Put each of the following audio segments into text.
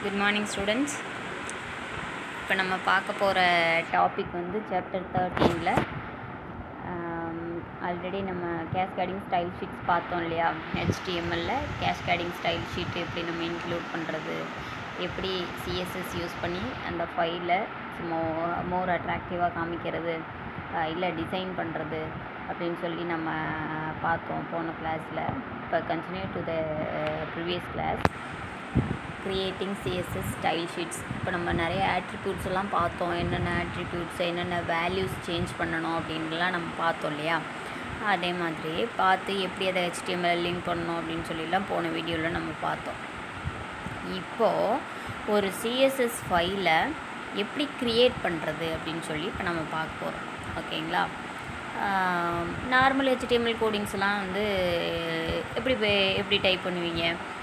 Good morning students. இப்போ நம்ம பார்க்க போகிற டாபிக் வந்து சாப்டர் 13ல ஆல்ரெடி நம்ம கேஸ்கேடிங் ஸ்டைல் ஷீட்ஸ் பார்த்தோம் இல்லையா. HTMLல கேஸ்கேடிங் ஸ்டைல் ஷீட் எப்படி நம்ம இன்க்ளூட் பண்ணுறது, எப்படி CSS யூஸ் பண்ணி அந்த ஃபைலை மோர் அட்ராக்டிவாக காமிக்கிறது இல்லை டிசைன் பண்ணுறது அப்படின்னு சொல்லி நம்ம பார்த்தோம் போன கிளாஸில். இப்போ continue to the previous class creating CSS style sheets. இப்போ நம்ம நிறைய ஆட்ரிபியூட்ஸ் எல்லாம் பார்த்தோம், என்னென்ன ஆட்ரிபியூட்ஸ் என்னென்ன வேல்யூஸ் சேஞ்ச் பண்ணணும் அப்படின்லாம் நம்ம பார்த்தோம் இல்லையா. அதே மாதிரி பார்த்து எப்படி அதை HTML லிங்க் பண்ணணும் அப்படின்னு சொல்லிலாம் போன வீடியோவில் நம்ம பார்த்தோம். இப்போது ஒரு CSS ஃபைலை எப்படி க்ரியேட் பண்ணுறது அப்படின்னு சொல்லி இப்போ நம்ம பார்க்க போகிறோம். ஓகேங்களா. நார்மல் HTML கோடிங்ஸ்லாம் வந்து எப்படி டைப் பண்ணுவீங்க?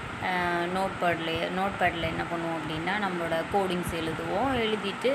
நோட்பேடில் என்ன பண்ணுவோம் அப்படின்னா நம்மளோட கோடிங்ஸ் எழுதிட்டு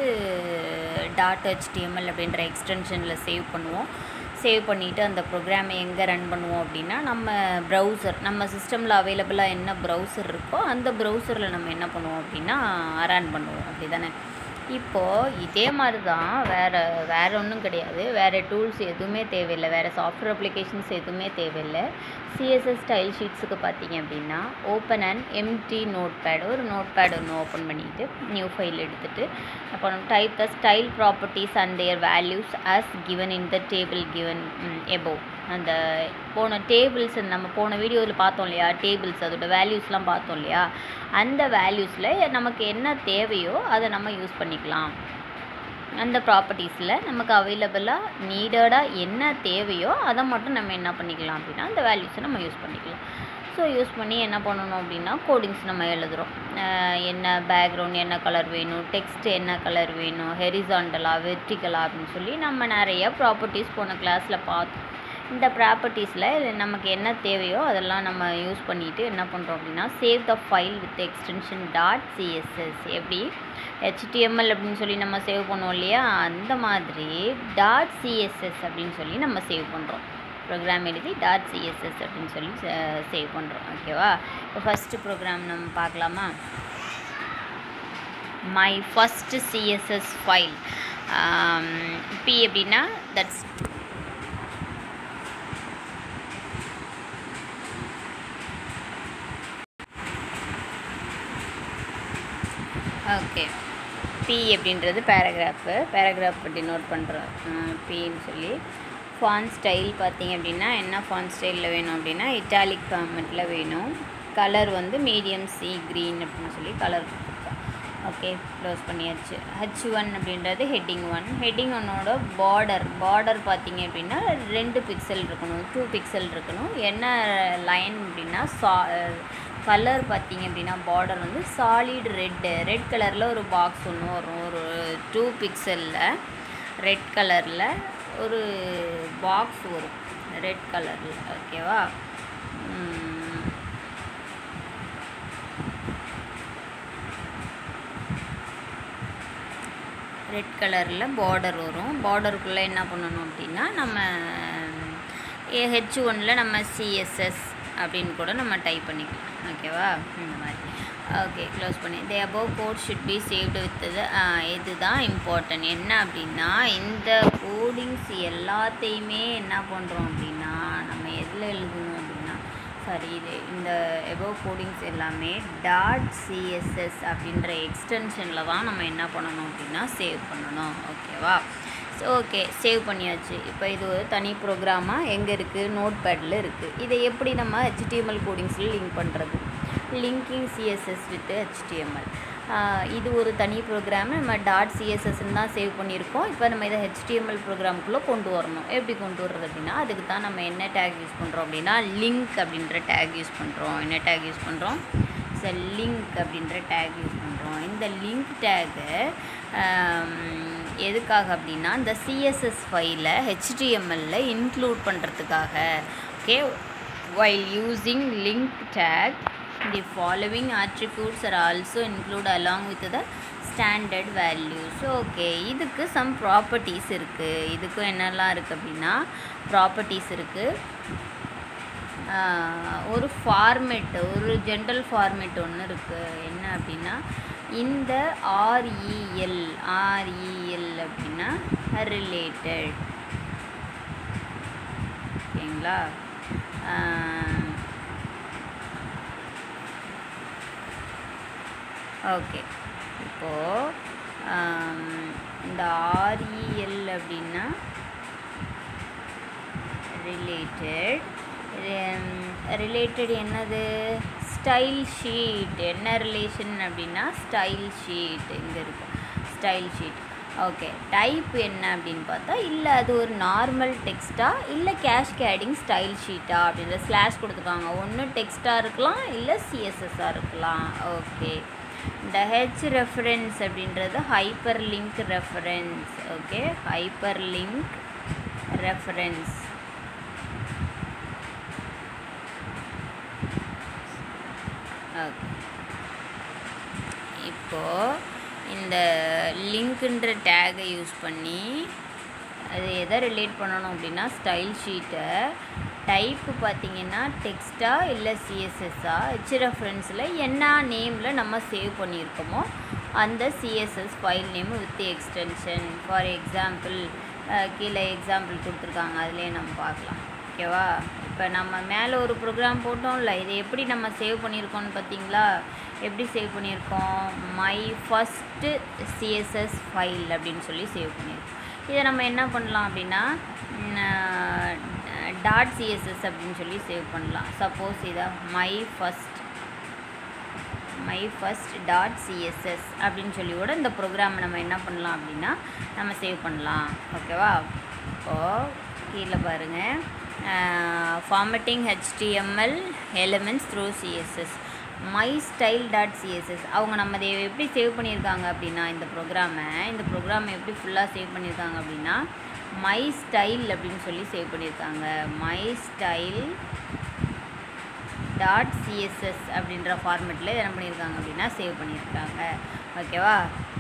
.html அப்படின்ற எக்ஸ்டென்ஷனில் சேவ் பண்ணுவோம். சேவ் பண்ணிவிட்டு அந்த ப்ரோக்ராமை எங்கே ரன் பண்ணுவோம் அப்படின்னா நம்ம சிஸ்டமில் அவைலபிளாக என்ன ப்ரௌசர் இருக்கோ அந்த ப்ரௌசரில் நம்ம என்ன பண்ணுவோம் அப்படின்னா ரன் பண்ணுவோம். அப்படி தானே. இப்போது இதே மாதிரி தான் வேறு ஒன்றும் கிடையாது. வேறு டூல்ஸ் எதுவுமே தேவையில்லை, வேறு சாஃப்ட்வேர் அப்ளிகேஷன்ஸ் எதுவுமே தேவையில்லை. CSS ஸ்டைல் ஷீட்ஸுக்கு பார்த்தீங்க அப்படின்னா ஓப்பன் அண்ட் எம்டி நோட்பேட், ஒரு நோட்பேட் ஒன்று ஓப்பன் பண்ணிவிட்டு நியூ ஃபைல் எடுத்துகிட்டு அப்புறம் type the style properties and their values as given in the table given above. அந்த போன டேபிள்ஸ் நம்ம போன வீடியோவில் பார்த்தோம் இல்லையா, டேபிள்ஸ் அதோட வேல்யூஸ்லாம் பார்த்தோம் இல்லையா. அந்த வேல்யூஸில் நமக்கு என்ன தேவையோ அதை நம்ம யூஸ் பண்ணிக்கலாம். அந்த ப்ராப்பர்ட்டிஸில் நமக்கு அவைலபிளாக நீடடாக என்ன தேவையோ அதை மட்டும் நம்ம என்ன பண்ணிக்கலாம் அப்படின்னா அந்த வேல்யூஸை நம்ம யூஸ் பண்ணிக்கலாம். ஸோ யூஸ் பண்ணி என்ன பண்ணணும் அப்படின்னா கோடிங்ஸ் நம்ம எழுதுகிறோம். என்ன பேக்ரவுண்ட் என்ன கலர் வேணும், டெக்ஸ்ட் என்ன கலர் வேணும், ஹெரிசாண்டலாக வெர்டிகலாக அப்படின்னு சொல்லி நம்ம நிறைய ப்ராப்பர்ட்டிஸ் போன கிளாஸில் பார்த்தோம். இந்த ப்ராப்பர்ட்டிஸில் நமக்கு என்ன தேவையோ அதெல்லாம் நம்ம யூஸ் பண்ணிவிட்டு என்ன பண்ணுறோம் அப்படின்னா save the file with extension .css. எப்படி HTML அப்படின்னு சொல்லி நம்ம சேவ் பண்ணுவோம் இல்லையா, அந்த மாதிரி .css அப்படின்னு சொல்லி நம்ம சேவ் பண்ணுறோம். ப்ரோக்ராம் எழுதி .css அப்படின்னு சொல்லி சேவ் பண்ணுறோம். ஓகேவா. இப்போ ஃபஸ்ட்டு ப்ரோக்ராம் நம்ம பார்க்கலாமா. My first CSS file P அப்படின்னா தட்ஸ் ஓகே. P அப்படின்றது பேராகிராஃப் டினோட் பண்ணுறோம் Pன்னு சொல்லி. ஃபாண்ட் ஸ்டைல் பார்த்தீங்க அப்படின்னா என்ன ஃபாண்ட் ஸ்டைலில் வேணும் அப்படின்னா இட்டாலிக் ஃபார்மெட்டில் வேணும். கலர் வந்து மீடியம் C க்ரீன் அப்படின்னு சொல்லி கலர் கொடுத்துருக்கோம். ஓகே, க்ளோஸ் பண்ணியாச்சு. H1 அப்படின்றது ஹெட்டிங் 1. ஹெட்டிங் 1ஓட பார்டர் பார்த்தீங்க அப்படின்னா 2 பிக்சல் இருக்கணும், 2 பிக்சல் இருக்கணும். என்ன லைன் அப்படின்னா கலர் பார்த்தீங்க அப்படின்னா பார்டர் வந்து சாலிட் ரெட் கலரில் ஒரு பாக்ஸ் ஒன்று வரும். ஒரு 2 பிக்சலில் ரெட் கலரில் ஒரு பாக்ஸ் வரும் ரெட் கலரில். ஓகேவா. ரெட் கலரில் பார்டர் வரும். பார்டருக்குள்ளே என்ன பண்ணணும் அப்படின்னா நம்ம H1ல் நம்ம CSS அப்படின்னு கூட நம்ம டைப் பண்ணிக்கலாம். ஓகேவா. இந்த மாதிரி. ஓகே, க்ளோஸ் பண்ணி the above code should be saved with இதுதான் இம்பார்ட்டன்ட். என்ன அப்படின்னா இந்த கோடிங்ஸ் எல்லாத்தையுமே என்ன பண்ணுறோம் அப்படின்னா நம்ம எதில் எழுதணும் அப்படின்னா இந்த எபவ் கோடிங்ஸ் எல்லாமே .css அப்படின்ற எக்ஸ்டென்ஷனில் தான் நம்ம என்ன பண்ணணும் அப்படின்னா சேவ் பண்ணணும். ஓகேவா. ஓகே, சேவ் பண்ணியாச்சு. இப்போ இது ஒரு தனி ப்ரோக்ராமாக எங்கே இருக்குது, நோட்பேடில் இருக்குது. இதை எப்படி நம்ம HTML கோடிங்ஸில் லிங்க் பண்ணுறது, லிங்கிங் CSS வித் HTML. இது ஒரு தனி ப்ரோக்ராம். நம்ம .cssன்னு தான் சேவ் பண்ணியிருக்கோம். இப்போ நம்ம இதை HTML ப்ரோக்ராமுக்குள்ளே கொண்டு வரணும். எப்படி கொண்டு வர்றது அப்படின்னா அதுக்கு தான் நம்ம என்ன டேக் யூஸ் பண்ணுறோம் அப்படின்னா லிங்க் அப்படின்ற டேக் யூஸ் பண்ணுறோம். என்ன டேக் யூஸ் பண்ணுறோம்? லிங்க் அப்படின்ற டேக் யூஸ் பண்ணுறோம். இந்த லிங்க் டேகு எதுக்காக அப்படின்னா இந்த CSS ஃபைலை HTMLல இன்க்ளூட் பண்ணுறதுக்காக. Okay. while using link tag the following attributes are also included along with the standard values. Okay, இதுக்கு some properties இருக்குது. இதுக்கு என்னெல்லாம் இருக்குது அப்படின்னா ப்ராப்பர்ட்டிஸ் இருக்குது. ஒரு ஃபார்மேட், ஒரு ஜென்ரல் ஃபார்மேட் ஒன்று இருக்குது. என்ன அப்படின்னா இந்த ஆர்இஎல் அப்படின்னா ரிலேட்டட். ஓகேங்களா? ஓகே, இப்போது இந்த ஆர்இஎல் அப்படின்னா ரிலேட்டட் என்னது? Style sheet. என்ன ரிலேஷன் அப்படின்னா ஸ்டைல் ஷீட். இங்கே இருக்கும் ஸ்டைல் ஷீட். ஓகே, டைப் என்ன அப்படின்னு பார்த்தா, இல்லை அது ஒரு நார்மல் டெக்ஸ்ட்டா இல்லை கேஸ்கேடிங் ஸ்டைல் ஷீட்டா அப்படின்ற ஸ்லாஷ் கொடுத்துருக்காங்க. ஒன்று டெக்ஸ்ட்டாக இருக்கலாம், இல்லை சிஎஸ்எஸ்ஸாக இருக்கலாம். ஓகே, இந்த ஹெச் ரெஃபரன்ஸ் அப்படின்றது hyperlink reference. Okay, hyperlink reference. Okay, இப்போது இந்த லிங்க்குன்ற டேகை யூஸ் பண்ணி அது எதை ரிலேட் பண்ணணும் அப்படின்னா ஸ்டைல் ஷீட்டை. டைப்பு பார்த்திங்கன்னா டெக்ஸ்ட்டா இல்லை சிஎஸ்எஸ்ஸா, ஹெச் ரெஃபரன்ஸில் என்ன நேமில் நம்ம சேவ் பண்ணியிருக்கோமோ அந்த CSS file name with extension. For example கீழே எக்ஸாம்பிள் கொடுத்துருக்காங்க, அதுலேயே நம்ம பார்க்கலாம். ஓகேவா? இப்போ நம்ம மேலே ஒரு ப்ரோக்ராம் போட்டோம்ல, இதை எப்படி நம்ம சேவ் பண்ணியிருக்கோம்னு பார்த்தீங்களா? எப்படி சேவ் பண்ணியிருக்கோம்? மை ஃபஸ்ட்டு சிஎஸ்எஸ் ஃபைல் அப்படின்னு சொல்லி சேவ் பண்ணியிருக்கோம். இதை நம்ம என்ன பண்ணலாம் அப்படின்னா டாட் சிஎஸ்எஸ் அப்படின்னு சொல்லி சேவ் பண்ணலாம். சப்போஸ் இதை மை ஃபஸ்ட் டாட் சிஎஸ்எஸ் அப்படின்னு சொல்லி கூட இந்த ப்ரோக்ராமை நம்ம என்ன பண்ணலாம் அப்படின்னா நம்ம சேவ் பண்ணலாம். ஓகேவா? இப்போது கீழே பாருங்கள், formatting HTML elements through CSS my style dot CSS. அவங்க நம்ம இதை எப்படி சேவ் பண்ணியிருக்காங்க அப்படின்னா இந்த ப்ரோக்ராமை எப்படி ஃபுல்லாக சேவ் பண்ணியிருக்காங்க அப்படின்னா மை ஸ்டைல் அப்படின்னு சொல்லி சேவ் பண்ணியிருக்காங்க. மை ஸ்டைல் டாட் சிஎஸ்எஸ் அப்படின்ற ஃபார்மேட்டில் என்ன பண்ணியிருக்காங்க அப்படின்னா சேவ் பண்ணியிருக்காங்க. ஓகேவா?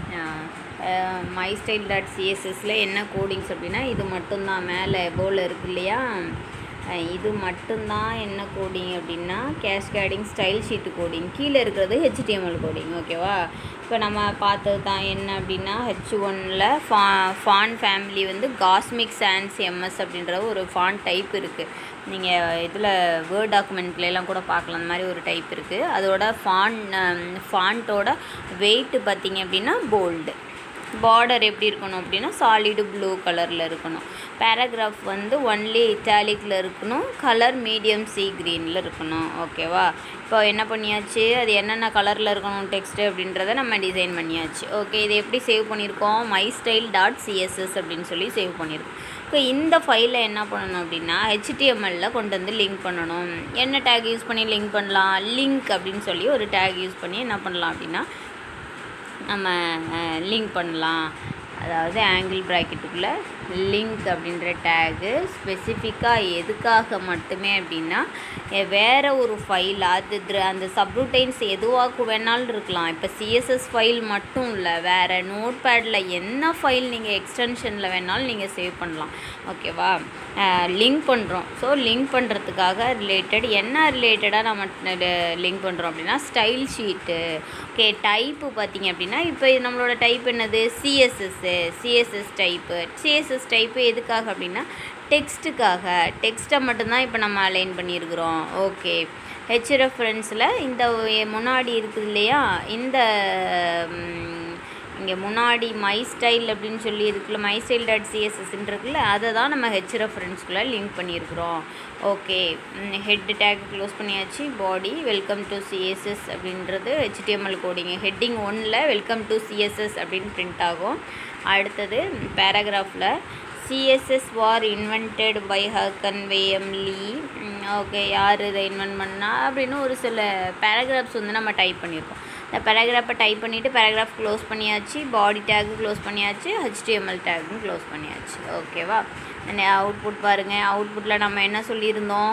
மை ஸ்டைல் டாட் சிஎஸ்எஸில் என்ன கோடிங்ஸ் அப்படின்னா இது மட்டும்தான். மேலே போல் இருக்கு இல்லையா, இது மட்டும்தான் என்ன கோடிங் அப்படின்னா கேஸ்கேடிங் ஸ்டைல் ஷீட்டு கோடிங். கீழே இருக்கிறது HTML கோடிங். ஓகேவா? இப்போ நம்ம பார்த்தது தான் என்ன அப்படின்னா H1ல் ஃபாண்ட் ஃபேமிலி வந்து காஸ்மிக் சான்ஸ் எம்எஸ் அப்படின்ற ஒரு ஃபாண்ட் டைப் இருக்குது. நீங்கள் இதில் வேர்ட் டாக்குமெண்ட்லாம் கூட பார்க்கலாம். அந்த மாதிரி ஒரு டைப் இருக்குது. அதோட ஃபாண்ட்டோட வெயிட்டு பார்த்திங்க அப்படின்னா போல்டு. பார்டர் எப்படி இருக்கணும் அப்படின்னா சாலிடு ப்ளூ கலரில் இருக்கணும். பேராகிராஃப் வந்து ஒன்லி இட்டாலிக்கில் இருக்கணும். கலர் மீடியம் சி க்ரீனில் இருக்கணும். ஓகேவா? இப்போ என்ன பண்ணியாச்சு, அது என்னென்ன கலரில் இருக்கணும் டெக்ஸ்ட்டு அப்படின்றத நம்ம டிசைன் பண்ணியாச்சு. ஓகே, இது எப்படி சேவ் பண்ணியிருக்கோம்? மை ஸ்டைல் டாட் சிஎஸ்எஸ் அப்படின்னு சொல்லி சேவ் பண்ணியிருக்கோம். இப்போ இந்த ஃபைலில் என்ன பண்ணணும் அப்படின்னா HTMLல கொண்டு வந்து லிங்க் பண்ணணும். என்ன டேக் யூஸ் பண்ணி லிங்க் பண்ணலாம்? லிங்க் அப்படின்னு சொல்லி ஒரு டேக் யூஸ் பண்ணி என்ன பண்ணலாம் அப்படின்னா நம்ம லிங்க் பண்ணலாம். அதாவது ஆங்கிள் ப்ராக்கெட்டுக்குள்ளே லிங்க் அப்படின்ற டேகு ஸ்பெசிஃபிக்காக எதுக்காக மட்டுமே அப்படின்னா வேறு ஒரு ஃபைல் அந்த சப்ரூட்டைன்ஸ் எதுவாக வேணாலும் இருக்கலாம். இப்போ சிஎஸ்எஸ் ஃபைல் மட்டும் இல்லை, வேறு நோட் பேடில் என்ன ஃபைல் நீங்கள் எக்ஸ்டென்ஷனில் வேணாலும் நீங்கள் சேவ் பண்ணலாம். ஓகேவா? லிங்க் பண்ணுறோம். ஸோ லிங்க் பண்ணுறதுக்காக என்ன ரிலேட்டடாக நம்ம லிங்க் பண்ணுறோம் அப்படின்னா ஸ்டைல் ஷீட்டு. ஓகே, டைப்பு பார்த்திங்க அப்படின்னா இப்போ நம்மளோட டைப் என்னது? சிஎஸ்எஸ் டைப்பு எதுக்காக அப்படின்னா டெக்ஸ்ட்டை மட்டும்தான் இப்போ நம்ம அலைன் பண்ணியிருக்கிறோம். ஓகே, ஹெச் ரெஃபரன்ஸில் இந்த முன்னாடி இருக்குது இல்லையா, இங்கே முன்னாடி மை ஸ்டைல் அப்படின்னு சொல்லி இருக்குல்ல, மை ஸ்டைல் டாட் சிஎஸ்எஸ்ன்னு இருக்குல்ல, அதை தான் நம்ம ஹெச் ரெஃபரன்ஸ்குள்ளே லிங்க் பண்ணியிருக்கிறோம். ஓகே, ஹெட் டேக் க்ளோஸ் பண்ணியாச்சு. பாடி வெல்கம் டு சிஎஸ்எஸ் அப்படின்றது HTML கோடிங்க. ஹெட்டிங் 1ல் வெல்கம் டு சிஎஸ்எஸ் அப்படின்னு பிரிண்ட் ஆகும். அடுத்தது பேராகிராஃபில் CSS was invented by Hakon Wium Lie. Okay, யார் இதை இன்வென்ட் பண்ணா அப்படின்னு ஒரு சில பேராகிராஃப்ஸ் வந்து நம்ம டைப் பண்ணியிருக்கோம். இந்த பேராகிராஃபை டைப் பண்ணிவிட்டு பேராகிராஃப் க்ளோஸ் பண்ணியாச்சு. பாடி டேக்கு க்ளோஸ் பண்ணியாச்சு. HTML டேக்கும் க்ளோஸ் பண்ணியாச்சு. ஓகேவா? அவுட்புட் பாருங்கள். அவுட்புட்டில் நம்ம என்ன சொல்லியிருந்தோம்?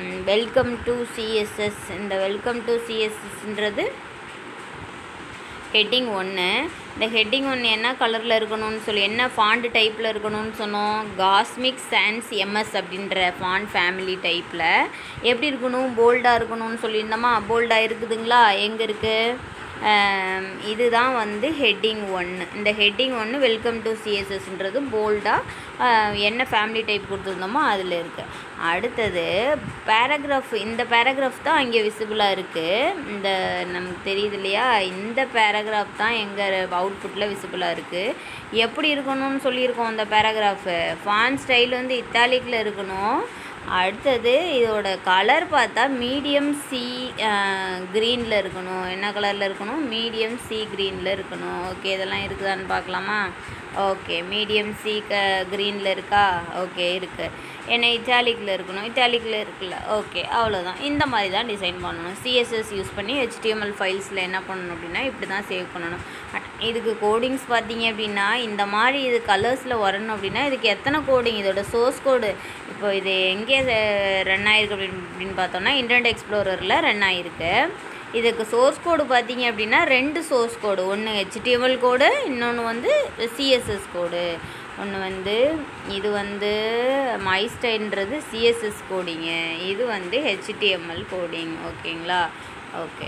Welcome to CSS. இந்த வெல்கம் டு சிஎஸ்எஸ்ன்றது ஹெட்டிங் 1. இந்த ஹெட்டிங் 1 என்ன கலரில் இருக்கணும்னு சொல்லி என்ன ஃபாண்ட் டைப்பில் இருக்கணும்னு சொன்னோம், காஸ்மிக் சான்ஸ் எம்எஸ் அப்படின்ற ஃபாண்ட் ஃபேமிலி டைப்பில். எப்படி இருக்கணும், போல்டாக இருக்கணும்னு சொல்லியிருந்தோமா, போல்டாக இருக்குதுங்களா, எங்கே இருக்குது, இதுதான் வந்து ஹெட்டிங் 1. இந்த ஹெட்டிங் 1 வெல்கம் டு சிஎஸ்எஸ்ன்றது போல்டாக என்ன ஃபேமிலி டைப் கொடுத்துருந்தோமோ அதில் இருக்குது. அடுத்தது பேராகிராஃப், இந்த பேராகிராஃப் தான் இங்கே விசிபிளாக இருக்குது. இந்த நமக்கு தெரியுது இல்லையா, இந்த பேராகிராஃப் தான் எங்கள் அவுட்புட்டில் விசிபிளாக இருக்குது. எப்படி இருக்கணும்னு சொல்லியிருக்கோம், அந்த பேராகிராஃபு ஃபாண்ட் ஸ்டைல் வந்து இத்தாலிக்கில் இருக்கணும். அடுத்தது இதோட கலர் பார்த்தா மீடியம் சி க்ரீனில் இருக்கணும். என்ன கலரில் இருக்கணும், மீடியம் சி க்ரீனில் இருக்கணும். ஓகே, இதெல்லாம் இருக்குதான்னு பார்க்கலாமா. ஓகே, மீடியம் சி க்ரீனில் இருக்கா, ஓகே இருக்குது. ஏன்னா இட்டாலிக்கில் இருக்கணும், இட்டாலிக்கில் இருக்குல்ல, ஓகே, அவ்வளோதான். இந்த மாதிரி தான் டிசைன் பண்ணணும். சிஎஸ்எஸ் யூஸ் பண்ணி HTML ஃபைல்ஸில் என்ன பண்ணணும் அப்படின்னா இப்படி தான் சேவ் பண்ணணும். இதுக்கு கோடிங்ஸ் பார்த்தீங்க அப்படின்னா இந்த மாதிரி இது கலர்ஸில் வரணும் அப்படின்னா இதுக்கு எத்தனை கோடிங், இதோட சோர்ஸ் கோடு இப்போ இது எங்கே ரன் ஆகிருக்கு அப்படின்னு பார்த்தோம்னா இன்டர்நெட் எக்ஸ்ப்ளோரரில் ரன் ஆகிருக்கு. இதுக்கு சோர்ஸ் கோடு பார்த்தீங்க அப்படின்னா 2 சோர்ஸ் கோடு, ஒன்று HTML கோடு, இன்னொன்று வந்து சிஎஸ்எஸ் கோடு. ஒன்று வந்து இது வந்து மைஸ்டைன்றது சிஎஸ்எஸ் கோடிங்கு, இது வந்து HTML கோடிங். ஓகேங்களா, okay.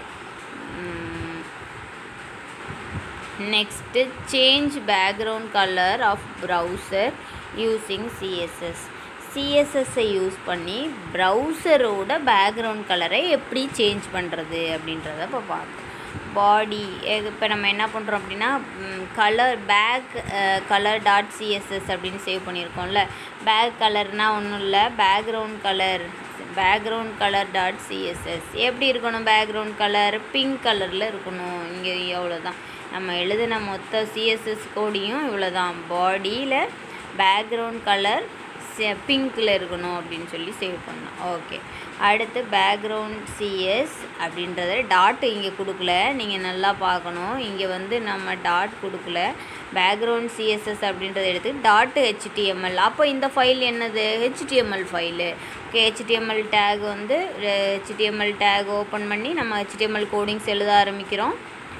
Next change background colour of browser using CSS. சிஎஸ்எஸ்ஸை யூஸ் பண்ணி ப்ரௌசரோட பேக்ரவுண்ட் கலரை எப்படி சேஞ்ச் பண்ணுறது அப்படின்றத இப்போ பார்ப்போம். பாடி இப்போ நம்ம என்ன பண்ணுறோம் அப்படின்னா பேக் கலர் டாட் சிஎஸ்எஸ் அப்படின்னு சேவ் பண்ணியிருக்கோம்ல. பேக் கலர்னால் ஒன்றும் இல்லை, பேக்ரவுண்ட் கலர் டாட் சிஎஸ்எஸ் எப்படி இருக்கணும், பேக்ரவுண்ட் கலர் பிங்க் கலரில் இருக்கணும். இங்கே எவ்வளோதான் நம்ம எழுதின மொத்த சிஎஸ்எஸ் கோடியும் இவ்வளோதான். பாடியில் பேக்ரவுண்ட் கலர் பிங்க்கில் இருக்கணும் அப்படின்னு சொல்லி சேவ் பண்ணோம். ஓகே, அடுத்து பேக்ரவுண்ட் சிஎஸ் அப்படின்றத டாட்டு இங்கே கொடுக்கல, நீங்கள் நல்லா பார்க்கணும். இங்கே வந்து நம்ம டாட் கொடுக்கல, பேக்ரவுண்ட் சிஎஸ்எஸ் அப்படின்றத எடுத்து டாட்டு HTML. அப்போ இந்த ஃபைல் என்னது, HTML file. Okay, HTML tag வந்து HTML டேக் ஓப்பன் பண்ணி நம்ம HTML கோடிங்ஸ் எழுத ஆரம்பிக்கிறோம்.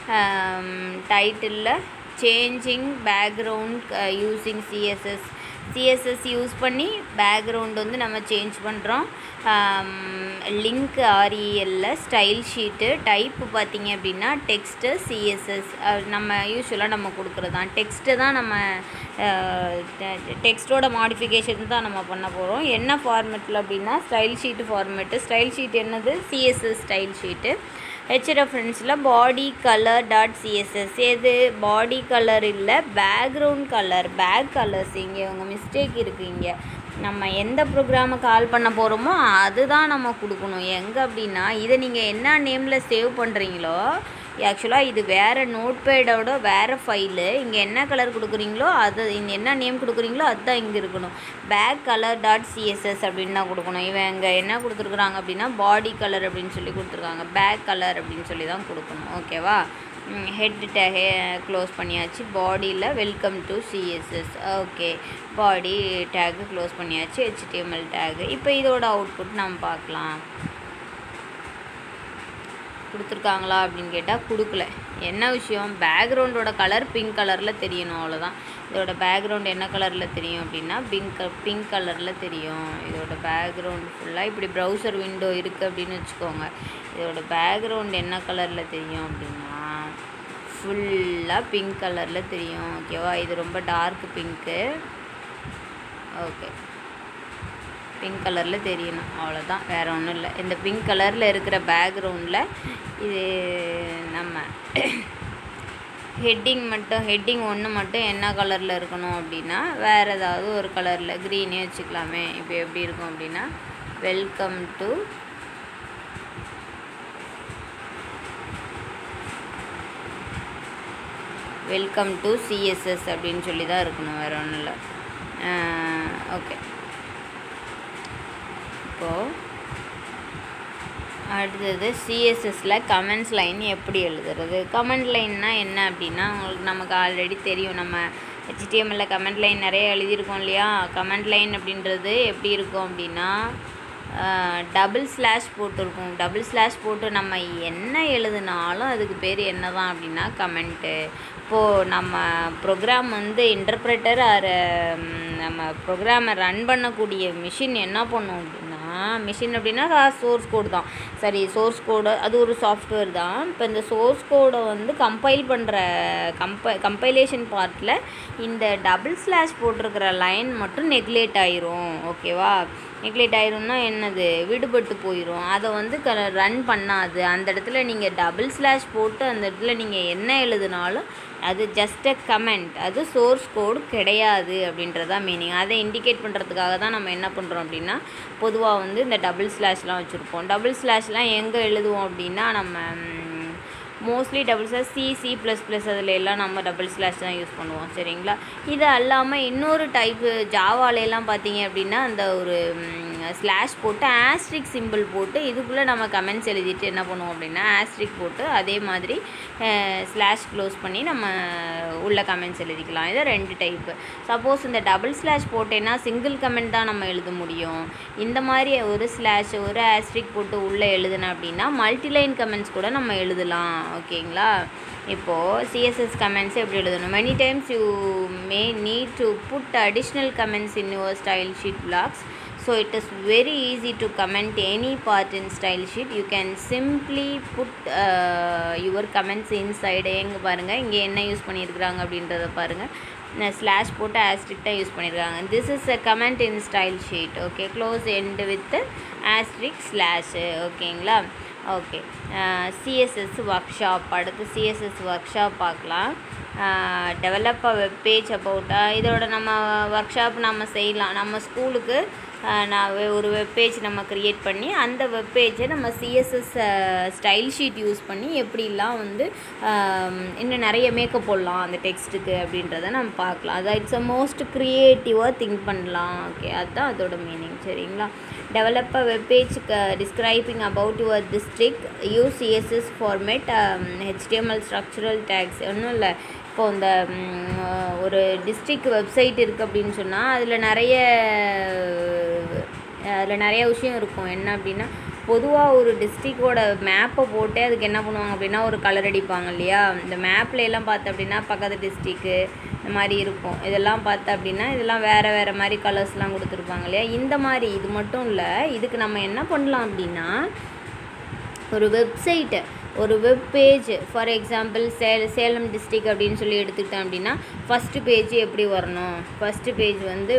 டைட்டிலில் changing background using CSS use பண்ணி பேக்ரவுண்ட் வந்து நம்ம சேஞ்ச் பண்ணுறோம். Link REL style sheet type பார்த்திங்க அப்படின்னா டெக்ஸ்ட்டு சிஎஸ்எஸ் நம்ம யூஸ்வலாக நம்ம கொடுக்குறது தான். டெக்ஸ்ட்டு தான் நம்ம டெக்ஸ்ட்டோட மாடிஃபிகேஷன் தான் நம்ம பண்ண போகிறோம். என்ன ஃபார்மெட்டில் அப்படின்னா style sheet format. Style sheet என்னது, சிஎஸ்எஸ் ஸ்டைல் ஷீட்டு. ரெஃபரன்ஸில் பாடி கலர் டாட் சிஎஸ்எஸ். எது பாடி கலர் இல்லை, பேக்ரவுண்ட் கலர், பேக் கலர்ஸ். இங்கே உங்கள் மிஸ்டேக் இருக்குது. இங்கே நம்ம எந்த ப்ரோக்ராமை கால் பண்ண போகிறோமோ அதுதான் நம்ம கொடுக்கணும். எங்கே அப்படின்னா இதை நீங்கள் என்ன நேமில் சேவ் பண்ணுறீங்களோ, ஆக்சுவலாக இது வேறு நோட்பேடோட வேறு ஃபைலு. இங்கே என்ன கலர் கொடுக்குறீங்களோ அது, இங்கே என்ன நேம் கொடுக்குறீங்களோ அதுதான் இங்கே இருக்கணும். பேக் கலர் டாட் சிஎஸ்எஸ் அப்படின்னு தான் கொடுக்கணும். இவன் இங்கே என்ன கொடுத்துருக்குறாங்க அப்படின்னா பாடி கலர் அப்படின்னு சொல்லி கொடுத்துருக்காங்க, பேக் கலர் அப்படின்னு சொல்லி தான் கொடுக்கணும். ஓகேவா, ஹெட் டேகை க்ளோஸ் பண்ணியாச்சு. பாடியில் welcome to CSS. Okay, body tag close பண்ணியாச்சு, HTML டேகு. இப்போ இதோட அவுட்புட் நம்ம பார்க்கலாம். கொடுத்துருக்காங்களா அப்படின்னு கேட்டால் கொடுக்கல. என்ன விஷயம், பேக்ரவுண்டோட கலர் பிங்க் கலரில் தெரியணும், அவ்வளோதான். இதோட பேக்ரவுண்ட் என்ன கலரில் தெரியும் அப்படின்னா பிங்க் கலரில் தெரியும். இதோட பேக்ரவுண்ட் ஃபுல்லாக இப்படி ப்ரௌசர் விண்டோ இருக்குது அப்படின்னு வச்சுக்கோங்க. இதோட பேக்ரவுண்ட் என்ன கலரில் தெரியும் அப்படின்னா ஃபுல்லாக பிங்க் கலரில் தெரியும். ஓகேவா, இது ரொம்ப டார்க் பிங்க்கு. ஓகே, பிங்க் கலரில் தெரியணும், அவ்வளோதான், வேறு ஒன்றும் இல்லை. இந்த பிங்க் கலரில் இருக்கிற பேக்ரவுண்டில் இது நம்ம ஹெட்டிங் 1 மட்டும் என்ன கலரில் இருக்கணும் அப்படின்னா வேறு ஏதாவது ஒரு கலரில் க்ரீனே வச்சுக்கலாமே. இப்போ எப்படி இருக்கும் அப்படின்னா வெல்கம் டு சிஎஸ்எஸ் அப்படின்னு சொல்லி தான் இருக்கணும், வேறு ஒன்றும் இல்லை. ஓகே, இப்போது அடுத்தது சிஎஸ்எஸில் கமெண்ட்ஸ் லைன் எப்படி எழுதுறது. கமெண்ட் லைன்னால் என்ன அப்படின்னா உங்களுக்கு நமக்கு ஆல்ரெடி தெரியும். நம்ம HTML கமெண்ட் லைன் நிறைய எழுதியிருக்கோம் இல்லையா. கமெண்ட் லைன் அப்படின்றது எப்படி இருக்கும் அப்படின்னா டபுள் ஸ்லாஷ் போட்டிருக்கும். டபுள் ஸ்லாஷ் போட்டு நம்ம என்ன எழுதுனாலும் அதுக்கு பேர் என்ன தான் அப்படின்னா கமெண்ட்டு. இப்போது நம்ம ப்ரோக்ராம் வந்து இன்டர்ப்ரெட்டர் ஆர் நம்ம ப்ரோக்ராமை ரன் பண்ணக்கூடிய மிஷின் என்ன பண்ணும் அப்படின்னா, மிஷின் அப்படின்னா சோர்ஸ் கோடு தான், சரி சோர்ஸ் கோடு அது ஒரு சாஃப்ட்வேர் தான். இப்போ இந்த சோர்ஸ் கோடை வந்து கம்பைல் பண்ணுற கம்பைலேஷன் பார்ட்டில் இந்த டபுள் ஸ்லாஷ் போட்டிருக்கிற லைன் மட்டும் நெக்லேட் ஆயிரும். ஓகேவா, நெக்லேட் ஆயிரும்னா என்னது, விடுபட்டு போயிடும். அதை வந்து ரன் பண்ணாது. அந்த இடத்துல நீங்கள் டபுள் ஸ்லாஷ் போட்டு அந்த இடத்துல நீங்கள் என்ன எழுதுனாலும் அது ஜஸ்ட் அ கமெண்ட், அது சோர்ஸ் கோடு கிடையாது அப்படின்றதான் மீனிங். அதை இண்டிகேட் பண்ணுறதுக்காக தான் நம்ம என்ன பண்ணுறோம் அப்படின்னா பொதுவாக வந்து இந்த டபுள் ஸ்லாஷ்லாம் வச்சுருப்போம். டபுள் ஸ்லாஷ்லாம் எங்கே எழுதுவோம் அப்படின்னா நம்ம மோஸ்ட்லி டபுள் ஸ்லாஷ் C++ அதில் எல்லாம் நம்ம டபுள் ஸ்லாஷ் தான் யூஸ் பண்ணுவோம். சரிங்களா, இது அல்லாமல் இன்னொரு டைப்பு ஜாவாலெல்லாம் பார்த்தீங்க அப்படின்னா அந்த ஒரு ஸ்லாஷ் போட்டு ஆஸ்ட்ரிக் சிம்பிள் போட்டு இதுக்குள்ளே நம்ம கமெண்ட்ஸ் எழுதிட்டு என்ன பண்ணுவோம் அப்படின்னா ஆஸ்ட்ரிக் போட்டு அதே மாதிரி ஸ்லாஷ் க்ளோஸ் பண்ணி நம்ம உள்ள கமெண்ட்ஸ் எழுதிக்கலாம். இது 2 டைப்பு. சப்போஸ் இந்த டபுள் ஸ்லாஷ் போட்டேன்னா சிங்கிள் கமெண்ட் தான் நம்ம எழுத முடியும். இந்த மாதிரி ஒரு ஸ்லாஷ் ஒரு ஆஸ்ட்ரிக் போட்டு உள்ளே எழுதுனா அப்படின்னா மல்டிலைன் கமெண்ட்ஸ் கூட நம்ம எழுதலாம். ஓகேங்களா, இப்போது சிஎஸ்எஸ் கமெண்ட்ஸ் எப்படி எழுதணும், many times you may need to put additional comments in your style sheet blocks. So it is very easy to comment any part in style sheet. You can simply put your comments inside. எங்கே பாருங்கள் இங்கே என்ன use பண்ணியிருக்கிறாங்க அப்படின்றத பாருங்கள், slash போட்டு ஆஸ்ட்ரிக் தான் use பண்ணியிருக்காங்க. This is a comment in style sheet. Okay, close end with asterisk slash. ஓகேங்களா, ஓகே. சிஎஸ்எஸ் ஒர்க் ஷாப், அடுத்து சிஎஸ்எஸ் ஒர்க் ஷாப் பார்க்கலாம். Develop a web page about, இதோட நம்ம ஒர்க் ஷாப் நம்ம செய்யலாம். நம்ம ஸ்கூலுக்கு நான் ஒரு வெப்பேஜ் நம்ம க்ரியேட் பண்ணி அந்த வெப்பேஜை நம்ம சிஎஸ்எஸ் ஸ்டைல் ஷீட் யூஸ் பண்ணி எப்படிலாம் வந்து இன்னும் நிறைய மேக்கப் போடலாம் அந்த டெக்ஸ்ட்டுக்கு அப்படின்றத நம்ம பார்க்கலாம். அதான் இட்ஸ் அ மோஸ்ட் க்ரியேட்டிவாக திங்க் பண்ணலாம். ஓகே, அதுதான் அதோட மீனிங். சரிங்களா, develop a webpage describing about your district, use CSS format, HTML structural tags. ஒன்றும் இல்லை, இப்போது இந்த ஒரு டிஸ்ட்ரிக்ட் வெப்சைட் இருக்குது அப்படின்னு சொன்னால் அதில் நிறைய விஷயம் இருக்கும். என்ன அப்படின்னா பொதுவாக ஒரு டிஸ்ட்ரிக்டோட மேப்பை போட்டு அதுக்கு என்ன பண்ணுவாங்க அப்படின்னா ஒரு கலர் அடிப்பாங்க இல்லையா. இந்த மேப்பில் எல்லாம் பார்த்து அப்படின்னா பக்கத்து டிஸ்ட்ரிக்கு இந்த மாதிரி இருக்கும். இதெல்லாம் பார்த்து அப்படின்னா இதெல்லாம் வேறு மாதிரி கலர்ஸ்லாம் கொடுத்துருப்பாங்க இல்லையா. இந்த மாதிரி இது மட்டும் இல்லை, இதுக்கு நம்ம என்ன பண்ணலாம் அப்படின்னா ஒரு வெப்சைட்டு ஒரு web page for example Salem district அப்படின்னு சொல்லி எடுத்துக்கிட்டோம் அப்படின்னா ஃபஸ்ட்டு பேஜ் எப்படி வரணும், ஃபஸ்ட்டு பேஜ் வந்து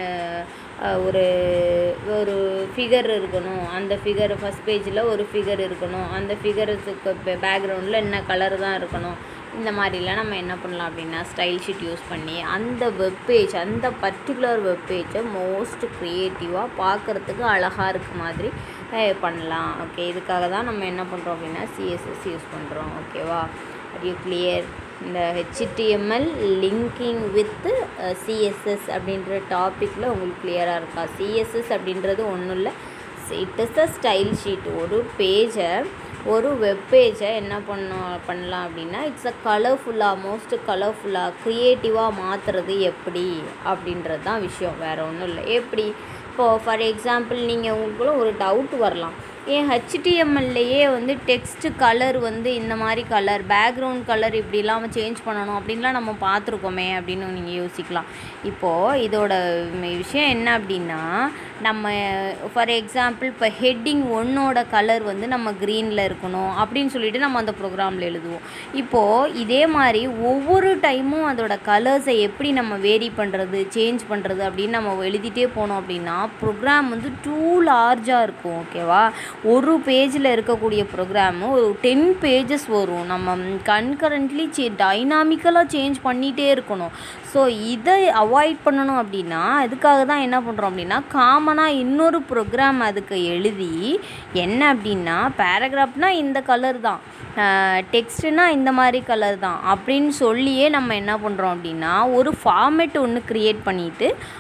ஒரு ஒரு ஃபிகர் இருக்கணும். அந்த ஃபிகர் ஃபஸ்ட் பேஜில் ஒரு ஃபிகர் இருக்கணும். அந்த ஃபிகருக்கு பேக்ரவுண்டில் என்ன கலர் தான் இருக்கணும். இந்த மாதிரிலாம் நம்ம என்ன பண்ணலாம் அப்படின்னா ஸ்டைல் ஷீட் யூஸ் பண்ணி அந்த வெப்பேஜ் அந்த பர்டிகுலர் வெப்பேஜை மோஸ்ட் க்ரியேட்டிவாக பார்க்குறதுக்கு அழகாக இருக்க மாதிரி பண்ணலாம். ஓகே, இதுக்காக தான் நம்ம என்ன பண்ணுறோம் அப்படின்னா சிஎஸ்எஸ் யூஸ் பண்ணுறோம். ஓகேவா, ஆர் யூ கிளியர்? இந்த HTML லிங்கிங் வித் சிஎஸ்எஸ் அப்படின்ற டாப்பிக்கில் உங்களுக்கு கிளியராக இருக்கா? சிஎஸ்எஸ் அப்படின்றது ஒன்றும் இல்லை, it is a style sheet. ஒரு பேஜை ஒரு வெப்பேஜை என்ன பண்ணலாம் அப்படின்னா இட்ஸ் அ கலர்ஃபுல்லாக மோஸ்ட் கலர்ஃபுல்லாக க்ரியேட்டிவாக மாற்றுறது எப்படி அப்படின்றது தான் விஷயம், வேறு ஒன்றும் இல்லை. எப்படி இப்போது ஃபார் எக்ஸாம்பிள் நீங்கள் உங்களுக்குள்ள ஒரு டவுட் வரலாம், ஏன் HTMLலையே வந்து டெக்ஸ்ட்டு கலர் வந்து இந்த மாதிரி கலர் பேக்ரவுண்ட் கலர் இப்படிலாம் சேஞ்ச் பண்ணணும் அப்படின்லாம் நம்ம பார்த்துருக்கோமே அப்படின்னு நீங்கள் யோசிக்கலாம். இப்போது இதோட விஷயம் என்ன அப்படின்னா நம்ம ஃபார் எக்ஸாம்பிள் இப்போ ஹெட்டிங் 1ஓட கலர் வந்து நம்ம க்ரீனில் இருக்கணும் அப்படின்னு சொல்லிட்டு நம்ம அந்த ப்ரோக்ராமில் எழுதுவோம். இப்போது இதே மாதிரி ஒவ்வொரு டைமும் அதோட கலர்ஸை எப்படி நம்ம வேரி பண்ணுறது சேஞ்ச் பண்ணுறது அப்படின்னு நம்ம எழுதிட்டே போனோம் அப்படின்னா ப்ரோக்ராம் வந்து டூ லார்ஜாக இருக்கும். ஓகேவா, ஒரு பேஜில் இருக்கக்கூடிய ப்ரோக்ராமு ஒரு 10 பேஜஸ் வரும். நம்ம கன்கரண்ட்லி டைனாமிக்கலாக சேஞ்ச் பண்ணிகிட்டே இருக்கணும். ஸோ இதை அவாய்ட் பண்ணணும் அப்படின்னா அதுக்காக தான் என்ன பண்ணுறோம் அப்படின்னா காமனாக இன்னொரு ப்ரோக்ராம் அதுக்கு எழுதி என்ன அப்படின்னா பேராகிராஃப்னால் இந்த கலர் தான், டெக்ஸ்ட்டுனா இந்த மாதிரி கலர் தான் அப்படின்னு சொல்லியே நம்ம என்ன பண்ணுறோம் அப்படின்னா ஒரு ஃபார்மேட் ஒன்று க்ரியேட் பண்ணிவிட்டு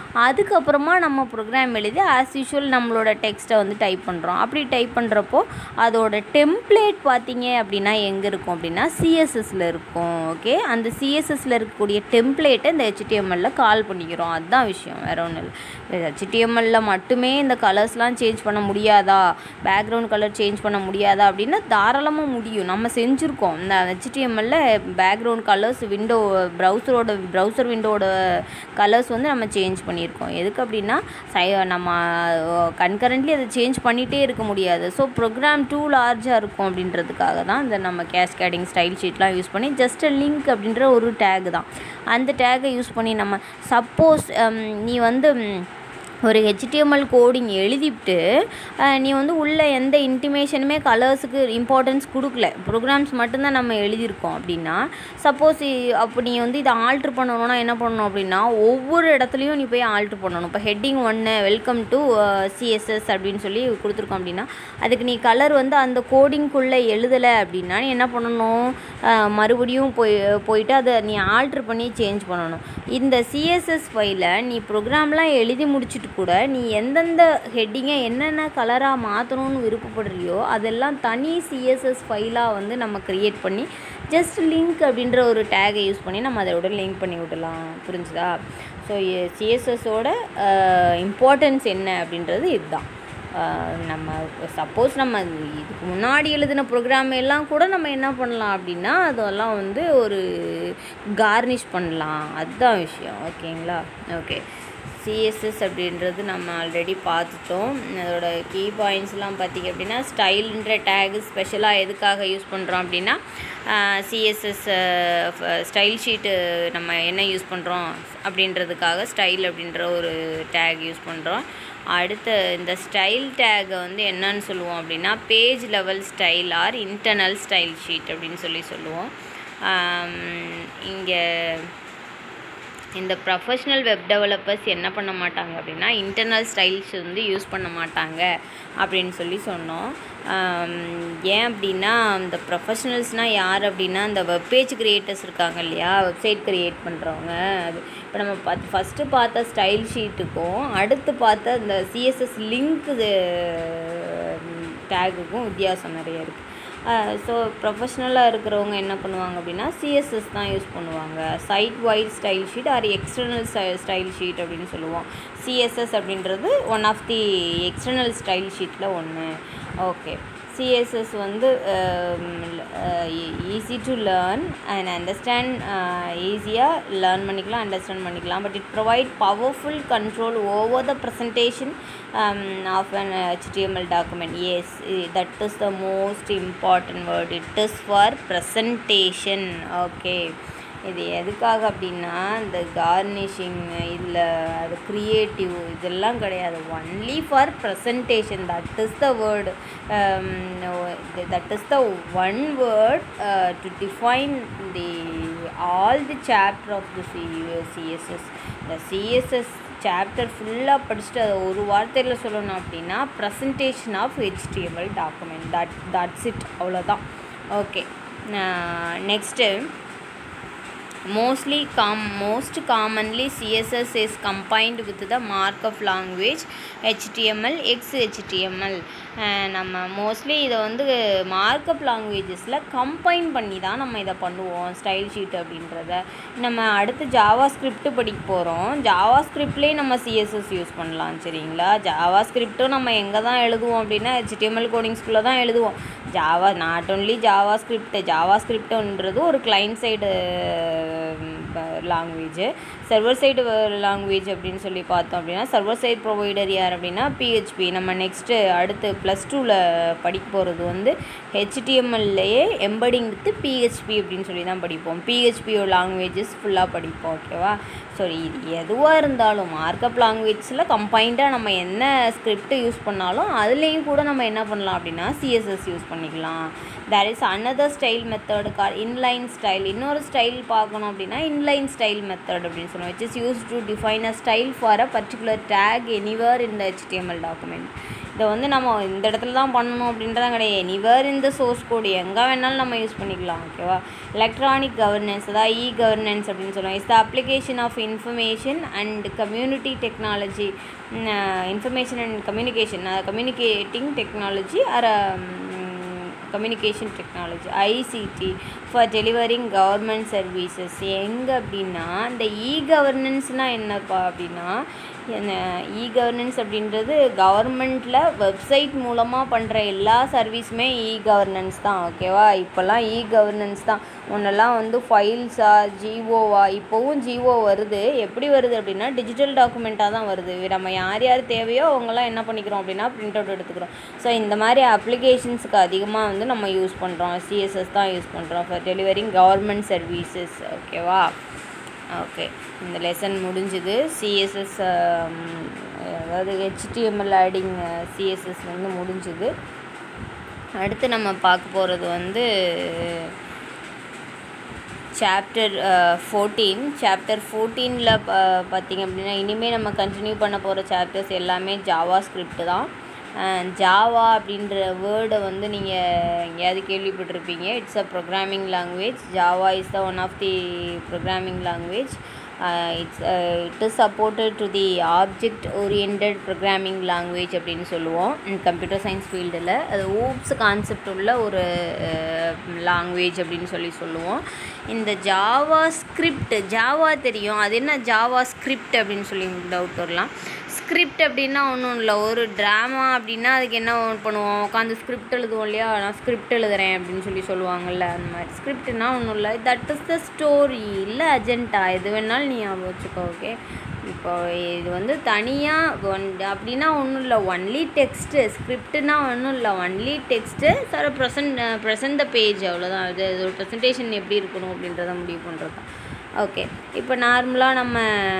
அதுக்கப்புறமா நம்ம ப்ரோக்ராம் எழுதி ஆஸ் யூஷுவல் நம்மளோட டெக்ஸ்ட்டை வந்து டைப் பண்ணுறோம். அப்படி டைப் பண்ணுறப்போ அதோட டெம்ப்ளேட் பார்த்தீங்க அப்படின்னா எங்கே இருக்கும் அப்படின்னா சிஎஸ்எஸ்ல இருக்கும். ஓகே, அந்த சிஎஸ்எஸ்ல இருக்கக்கூடிய டெம்ப்ளேட்டை இந்த ஹெச்டிஎம்எல்ல கால் பண்ணிக்கிறோம். அதுதான் விஷயம், வேறு ஒன்றும் இல்லை. ஹெச்டிஎம்எல்ல மட்டுமே இந்த கலர்ஸ்லாம் சேஞ்ச் பண்ண முடியாதா, பேக்ரவுண்ட் கலர் சேஞ்ச் பண்ண முடியாதா அப்படின்னா தாராளமாக முடியும். நம்ம செஞ்சுருக்கோம். இந்த ஹெச்டிஎம்எல்ல பேக்ரவுண்ட் கலர்ஸ் ப்ரௌசர் விண்டோட கலர்ஸ் வந்து நம்ம சேஞ்ச் பண்ணியிருக்கோம். எதுக்கு அப்படின்னா நம்ம கன்கரண்ட்லி அதை சேஞ்ச் பண்ணிகிட்டே இருக்க முடியாது. ஸோ ப்ரோக்ராம் டூ லார்ஜாக இருக்கும் அப்படின்றதுக்காக தான் இந்த நம்ம கேஸ்கேடிங் ஸ்டைல் ஷீட்லாம் யூஸ் பண்ணி ஜஸ்ட் லிங்க் அப்படின்ற ஒரு டேக் தான். அந்த டேக்கை யூஸ் பண்ணி நம்ம சப்போஸ் நீ வந்து ஒரு ஹெச்டிஎம்எல் கோடிங் எழுதிவிட்டு நீ வந்து உள்ள எந்த இன்டிமேஷனுமே கலர்ஸுக்கு இம்பார்ட்டன்ஸ் கொடுக்கல, ப்ரோக்ராம்ஸ் மட்டும்தான் நம்ம எழுதியிருக்கோம் அப்படின்னா, சப்போஸ் அப்போ நீ வந்து இதை ஆல்ட்ரு பண்ணணும்னா என்ன பண்ணணும் அப்படின்னா ஒவ்வொரு இடத்துலையும் நீ போய் ஆல்ட்ரு பண்ணணும். இப்போ ஹெட்டிங் 1 வெல்கம் டு சிஎஸ்எஸ் அப்படின்னு சொல்லி கொடுத்துருக்கோம் அப்படின்னா அதுக்கு நீ கலர் வந்து அந்த கோடிங்குள்ளே எழுதலை அப்படின்னா நீ என்ன பண்ணணும், மறுபடியும் போயிட்டு அதை நீ ஆல்ட்ரு பண்ணி சேஞ்ச் பண்ணணும். இந்த சிஎஸ்எஸ் ஃபைலை நீ ப்ரோக்ராம்லாம் எழுதி முடிச்சுட்டு கூட நீ எந்தெந்த ஹெட்டிங்கை என்னென்ன கலராக மாற்றணும்னு விருப்பப்படுறியோ அதெல்லாம் தனி சிஎஸ்எஸ் ஃபைலாக வந்து நம்ம க்ரியேட் பண்ணி ஜஸ்ட் லிங்க் அப்படின்ற ஒரு டேகை யூஸ் பண்ணி நம்ம அதோட லிங்க் பண்ணி விடலாம். புரிஞ்சுதா? ஸோ சிஎஸ்எஸோட இம்பார்ட்டன்ஸ் என்ன அப்படின்றது இதுதான். நம்ம சப்போஸ் நம்ம இதுக்கு முன்னாடி எழுதின ப்ரோக்ராம் எல்லாம் கூட நம்ம என்ன பண்ணலாம் அப்படின்னா அதெல்லாம் வந்து ஒரு கார்னிஷ் பண்ணலாம். அதுதான் விஷயம். ஓகேங்களா? ஓகே, சிஎஸ்எஸ் அப்படின்றது நம்ம ஆல்ரெடி பார்த்துட்டோம். அதோட கீ பாயிண்ட்ஸ்லாம் பார்த்திங்க அப்படின்னா ஸ்டைல்ன்ற டேக் ஸ்பெஷலாக எதுக்காக யூஸ் பண்ணுறோம் அப்படின்னா சிஎஸ்எஸ் ஸ்டைல் ஷீட்டு நம்ம என்ன யூஸ் பண்ணுறோம் அப்படின்றதுக்காக ஸ்டைல் அப்படின்ற ஒரு டேக் யூஸ் பண்ணுறோம். அடுத்து இந்த ஸ்டைல் டேகை வந்து என்னன்னு சொல்லுவோம் அப்படின்னா page level style or internal style sheet அப்படின்னு சொல்லுவோம். இங்கே இந்த ப்ரொஃபஷ்னல் வெப் டெவலப்பர்ஸ் என்ன பண்ண மாட்டாங்க அப்படின்னா இன்டர்னல் ஸ்டைல்ஸ் வந்து யூஸ் பண்ண மாட்டாங்க அப்படின்னு சொன்னோம். ஏன் அப்படின்னா இந்த ப்ரொஃபஷ்னல்ஸ்னால் யார் அப்படின்னா இந்த வெப்பேஜ் க்ரியேட்டர்ஸ் இருக்காங்க இல்லையா, வெப்சைட் க்ரியேட் பண்ணுறவங்க. அது இப்போ நம்ம ஃபஸ்ட்டு பார்த்த ஸ்டைல் ஷீட்டுக்கும் அடுத்து பார்த்த இந்த சிஎஸ்எஸ் லிங்க் டேகுக்கும் வித்தியாசம் நிறைய இருக்குது. ஸோ ப்ரொஃபஷ்னலாக இருக்கிறவங்க என்ன பண்ணுவாங்க அப்படின்னா சிஎஸ்எஸ் தான் யூஸ் பண்ணுவாங்க. Site wide style sheet or external style sheet அப்படின்னு சொல்லுவோம். சிஎஸ்எஸ் அப்படின்றது one of the external style ஷீட்டில் ஒன்று. ஓகே, சிஎஸ்எஸ் வந்து easy to learn and understand, ஈஸியாக லேர்ன் பண்ணிக்கலாம், அண்டர்ஸ்டாண்ட் பண்ணிக்கலாம். But it provide powerful control over the presentation of an HTML document. Yes, that is the most important word. It is for presentation. Okay, இது எதுக்காக அப்படின்னா இந்த garnishing இல்லை அது creative இதெல்லாம் கிடையாது. Only for presentation. That is the word, that is the one word to define the all the chapter of the CSS. இந்த CSS chapter ஃபுல்லாக படிச்சுட்டு அதை ஒரு வார்த்தையில் சொல்லணும் அப்படின்னா presentation of HTML document. That's it, அவ்வளோதான். Okay, next most commonly CSS is combined with the markup language HTML, XHTML. நம்ம மோஸ்ட்லி இதை வந்து மார்க்கப் லாங்குவேஜஸில் கம்பைன் பண்ணி தான் நம்ம இதை பண்ணுவோம் ஸ்டைல் ஷீட் அப்படின்றத. நம்ம அடுத்து ஜாவா ஸ்கிரிப்ட் படிக்க போகிறோம். ஜாவா ஸ்கிரிப்ட்லேயே நம்ம சிஎஸ்எஸ் யூஸ் பண்ணலாம். சரிங்களா? ஜாவா ஸ்கிரிப்ட்டும் நம்ம எங்கே தான் எழுதுவோம் அப்படின்னா ஹெச்டிஎம்எல் கோடிங்ஸ்குள்ளே தான் எழுதுவோம். நாட் ஒன்லி ஜாவா ஸ்கிரிப்டுன்றது ஒரு client side language. Server side language அப்படின்னு சொல்லி பார்த்தோம் அப்படின்னா சர்வர் சைடு ப்ரொவைடர் யார் அப்படின்னா பிஹெச்பி. நம்ம நெக்ஸ்ட்டு அடுத்து +2ல் படிக்க போகிறது வந்து ஹெச்டிஎம்எல்லையே எம்படிங் வித் பிஹெச்பி அப்படின்னு சொல்லி தான் படிப்போம். பிஹெச்பியோ லாங்குவேஜஸ் ஃபுல்லாக படிப்போம். ஓகேவா? ஸோ இது எதுவாக இருந்தாலும் மார்க்கப் லாங்குவேஜஸில் கம்பைண்டாக நம்ம என்ன ஸ்கிரிப்ட் யூஸ் பண்ணாலும் அதுலேயும் கூட நம்ம என்ன பண்ணலாம் அப்படின்னா சிஎஸ்எஸ் யூஸ் பண்ணிக்கலாம். There is another style method call inline style. இன்னொரு ஸ்டைல் பார்க்கணும் அப்படின்னா இன்லைன் ஸ்டைல் மெத்தட் அப்படின்னு சொல்லுவோம். Which is use to define a style for a particular tag anywhere in the HTML document. இதை வந்து நம்ம இந்த இடத்துல தான் பண்ணணும் அப்படின்றதான் கிடையாது. எனிவேர் இந்த சோர்ஸ் கோடு எங்கே வேணாலும் நம்ம யூஸ் பண்ணிக்கலாம். ஓகேவா? எலக்ட்ரானிக் கவர்னன்ஸ், அதாவது கவர்னன்ஸ் அப்படின்னு சொல்லுவாங்க. It's the application of information and community technology, information and communicating technology or communication technology ICT for delivering government services. எங்கே அப்படின்னா இந்த கவர்னன்ஸ்னால் என்னப்பா அப்படின்னா, கவர்னன்ஸ் அப்படின்றது கவர்மெண்ட்டில் வெப்சைட் மூலமாக பண்ணுற எல்லா சர்வீஸுமே கவர்னன்ஸ் தான். ஓகேவா? இப்போல்லாம் கவர்னன்ஸ் தான். முன்னெல்லாம் வந்து ஃபைல்ஸா ஜிஓவா, இப்போவும் ஜிஓ வருது. எப்படி வருது அப்படின்னா டிஜிட்டல் டாக்குமெண்ட்டாக தான் வருது. நம்ம யார் யார் தேவையோ அவங்களாம் என்ன பண்ணிக்கிறோம் அப்படின்னா பிரிண்ட் அவுட் எடுத்துக்கிறோம். ஸோ இந்த மாதிரி அப்ளிகேஷன்ஸுக்கு அதிகமாக வந்து நம்ம யூஸ் பண்ணுறோம், சிஎஸ்எஸ் தான் யூஸ் பண்ணுறோம் ஃபார் டெலிவரிங் கவர்மெண்ட் சர்வீசஸ். ஓகேவா? ஓகே, இந்த லெசன் முடிஞ்சுது. சிஎஸ்எஸ் அதாவது HTML ஆடிங் சிஎஸ்எஸ் வந்து முடிஞ்சுது. அடுத்து நம்ம பார்க்க போகிறது வந்து சாப்டர் 14. சாப்டர் 14ல் பார்த்திங்க அப்படின்னா இனிமேல் நம்ம கண்டினியூ பண்ண போகிற சாப்டர்ஸ் எல்லாமே ஜாவா ஸ்கிரிப்ட் தான். ஜாவா அப்படின்ற வேர்டை வந்து நீங்கள் எங்கேயாவது கேள்விப்பட்டிருப்பீங்க. It's a programming language. Java is the one of the programming language. It is supported to the object oriented programming language அப்படின்னு சொல்லுவோம் கம்ப்யூட்டர் சயின்ஸ் ஃபீல்டில். அது ஓப்ஸ் கான்செப்ட் உள்ள ஒரு லாங்குவேஜ் அப்படின்னு சொல்லுவோம். இந்த ஜாவா ஸ்கிரிப்ட், ஜாவா தெரியும், அது என்ன ஜாவா ஸ்கிரிப்ட் அப்படின்னு சொல்லி டவுட் வரலாம். ஸ்கிரிப்ட் அப்படின்னா ஒன்றும் இல்லை, ஒரு ட்ராமா அப்படின்னா அதுக்கு என்ன பண்ணுவோம், உட்காந்து ஸ்கிரிப்ட் எழுதுவோம் இல்லையா, நான் ஸ்கிரிப்ட் எழுதுறேன் அப்படின்னு சொல்லுவாங்கள்ல, அந்த மாதிரி. ஸ்கிரிப்ட்னா ஒன்றும் இல்லை, தட் இஸ் த ஸ்டோரி, இல்லை அஜெண்டா, எது வேணாலும் நீ வச்சுக்கோ. ஓகே, இப்போ இது வந்து தனியாக அப்படின்னா ஒன்றும் இல்லை, ஒன்லி டெக்ஸ்ட்டு. ஸ்கிரிப்டுனா ஒன்றும் இல்லை, only text. Sir present the page, அவ்வளோதான். அது ஒரு ப்ரெசன்டேஷன் எப்படி இருக்கணும் அப்படின்றத முடிவு பண்ணுறது தான். ஓகே, இப்போ நார்மலாக நம்ம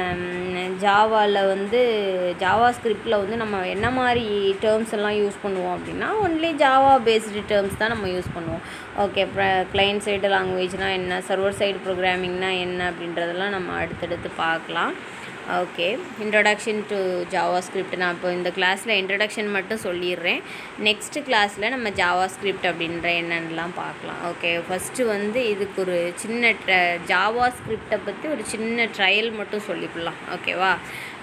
ஜாவாவில் வந்து ஜாவா ஸ்கிரிப்டில் வந்து நம்ம என்ன மாதிரி டேர்ம்ஸ் எல்லாம் யூஸ் பண்ணுவோம் அப்படின்னா ஒன்லி ஜாவா பேஸ்டு டேர்ம்ஸ் தான் நம்ம யூஸ் பண்ணுவோம். ஓகே, கிளையண்ட் சைடு லாங்குவேஜ்னால் என்ன, சர்வர் சைடு ப்ரோக்ராமிங்னால் என்ன அப்படின்றதெல்லாம் நம்ம அடுத்தடுத்து பார்க்கலாம். ஓகே, இன்ட்ரடக்ஷன் டு ஜாவா ஸ்கிரிப்ட். நான் இப்போ இந்த கிளாஸில் இன்ட்ரடக்ஷன் மட்டும் சொல்லிடுறேன். நெக்ஸ்ட்டு கிளாஸில் நம்ம ஜாவா ஸ்கிரிப்ட் அப்படின்ற என்னென்னலாம் பார்க்கலாம். ஓகே, ஃபஸ்ட்டு வந்து இதுக்கு ஒரு சின்ன ஜாவா ஸ்கிரிப்டை பற்றி ஒரு சின்ன ட்ரையல் மட்டும் சொல்லிக்கலாம். ஓகேவா?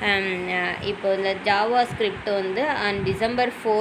இப்போ இந்த ஜாவா ஸ்கிரிப்ட் வந்து December 4,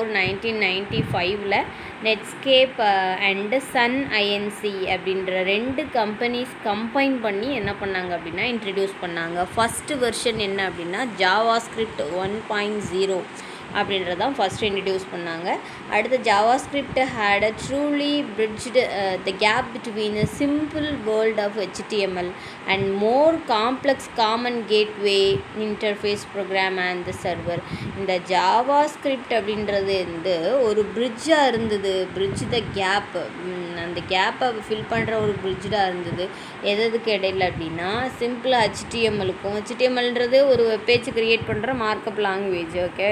1995 Netscape and Sun INC அப்படின்ற 2 கம்பெனிஸ் கம்பைன் பண்ணி என்ன பண்ணாங்க அப்படின்னா இன்ட்ரடியூஸ் பண்ணாங்க. ஃபஸ்ட்டு வெர்ஷன் என்ன அப்படின்னா ஜாவா ஸ்கிரிப்ட் 1.0 அப்படின்றதான் ஃபஸ்ட்டு இன்ட்ரடியூஸ் பண்ணாங்க. அடுத்து JavaScript had a truly bridged the gap between a simple world of HTML and more complex common gateway interface program and the server. இந்த JavaScript அப்படின்றது வந்து ஒரு பிரிட்ஜாக இருந்தது. பிரிட்ஜ் த gap, அந்த கேப்பை ஃபில் பண்ணுற ஒரு பிரிட்ஜாக இருந்தது. எதுக்கு இடையில அப்படின்னா சிம்பிள் HTMLக்கும், HTMLன்றது ஒரு வெப்பேஜ் க்ரியேட் பண்ணுற மார்க்கப் லாங்குவேஜ். ஓகே,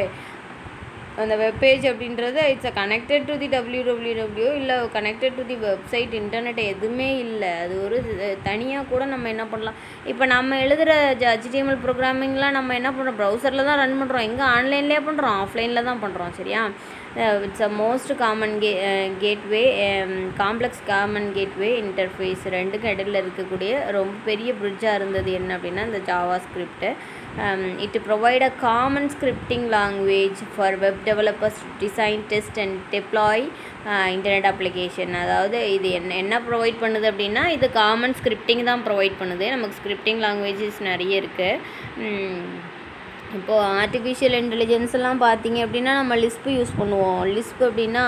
அந்த வெப்பேஜ் அப்படின்றது it's connected to the www, இல்லை connected to the website, internet எதுவுமே இல்லை. அது ஒரு தனியாக கூட நம்ம என்ன பண்ணலாம். இப்போ நம்ம எழுதுகிற HTML ப்ரோக்ராமிங்லாம் நம்ம என்ன பண்ணுறோம், ப்ரௌசரில் தான் ரன் பண்ணுறோம். எங்கே ஆன்லைன்லேயே பண்ணுறோம், ஆஃப்லைனில் தான் பண்ணுறோம். சரியா? It's a most common gateway, complex common gateway interface. ரெண்டுக்கும் இடையில் இருக்கக்கூடிய ரொம்ப பெரிய பிரிட்ஜாக இருந்தது என்ன அப்படின்னா இந்த JavaScript. It provide a common scripting language for web developers to design, test and deploy internet application. அதாவது இது என்ன ப்ரொவைட் பண்ணுது அப்படின்னா இது காமன் ஸ்கிரிப்டிங் தான் ப்ரொவைட் பண்ணுது. நமக்கு ஸ்கிரிப்டிங் லாங்குவேஜஸ் நிறைய இருக்குது. இப்போது ஆர்டிஃபிஷியல் இன்டெலிஜென்ஸ்லாம் பார்த்திங்க அப்படின்னா நம்ம லிஸ்ப் யூஸ் பண்ணுவோம். லிஸ்ப் அப்படின்னா